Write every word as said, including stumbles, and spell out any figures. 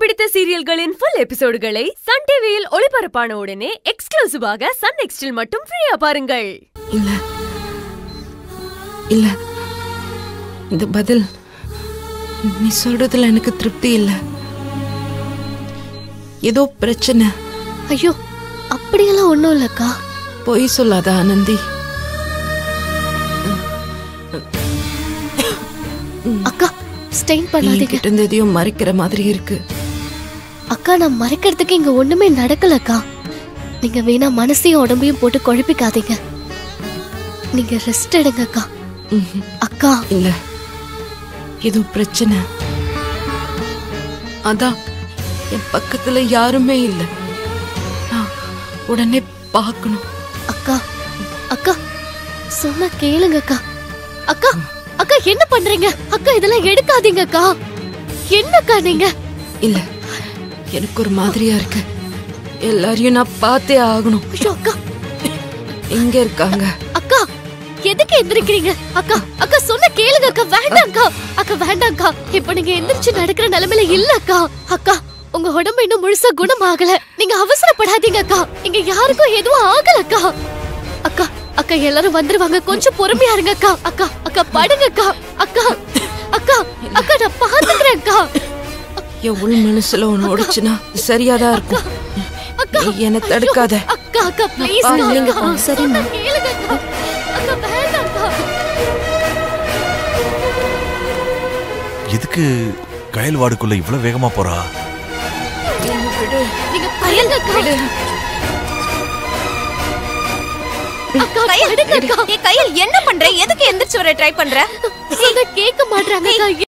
பிடித்த சீரியல்களின் full எபிசோடுகளை Sun டிவியில் ஒளிபரப்பான உடனே எக்ஸ்க்ளூசிவாக சன் நெக்ஸ்டில் மட்டும் ஃப்ரீயா பாருங்கள். இல்ல இல்ல இந்த பதில் நீ சொல்றதுல எனக்கு திருப்தி இல்ல. ஏதோ பிரச்சனை. ஐயோ அப்படியெல்லாம் ஒண்ணும் இல்லக்கா. பொய் சொல்லாத ஆனந்தி. அக்கா ஸ்டெயின் பண்ணாதீங்க. கிட்ட இருந்து எதையும் மறைக்கிற மாதிரி இருக்கு. அக்கா நான் மறைக்கிறதுக்கு இங்க ஒண்ணுமே நடக்கலக்கா. நீங்க வேணா மனசையும் உடம்பையும் போட்டு குழப்பிக்காதீங்க. நீங்க ரெஸ்ட் எடுங்க அக்கா. அக்கா இல்ல ஏதோ பிரச்சனை. அதான் என் பக்கத்துல யாருமே இல்ல. உடனே பார்க்கணும். அக்கா அக்கா சொன்னா கேளுங்க அக்கா. அக்கா அக்கா என்ன பண்றீங்க அக்கா? இதெல்லாம் எடுக்காதீங்க அக்கா. என்னக்கா நீங்க? இல்ல எனக்கு ஒரு மாதிரியா இருக்கு. எல்லாரையும் நான் பார்த்தே ஆகணும். அக்கா எங்க இருக்காங்க? அக்கா எதுக்கு எந்திரிக்கிறீங்க? அக்கா அக்கா சொன்ன கேளுங்க அக்கா. வேண்டாம் அக்கா. அக்கா வேண்டாம் அக்கா. இப்ப நீங்க எந்திரிச்சு நடக்கிற நிலைமையில இல்ல அக்கா. அக்கா உங்க உடம்பு இன்னும் முழுசா குணமாகல. நீங்க அவசரப்படாதீங்க அக்கா. இங்க யாருக்கும் எதுவும் ஆகல அக்கா. அக்கா அக்கா எல்லாரும் வந்துருவாங்க. கொஞ்சம் பொறுமையா இருங்க அக்கா. அக்கா அக்கா படுங்க அக்கா. அக்கா அக்கா அக்கா நான் பாத்துக்கிறேன் அக்கா. என் உள் மனசுல ஒண்ணு ஓடுச்சுன்னா சரியாதான் இருக்கும். என்ன தடுக்காத அக்கா. அக்கா ப்ளீஸ் நீங்க சரி கேளுங்க அக்கா. அக்கா வேண்டாம் அக்கா. எதுக்கு கயல் வாடுக்குள்ள இவ்வளவு வேகமா போறா? நீங்க கயல் அக்கா. அக்கா கயல் என்ன பண்ற? எதுக்கு எந்திரிச்சு வர ட்ரை பண்ற? கேட்க மாட்டாங்க அக்கா.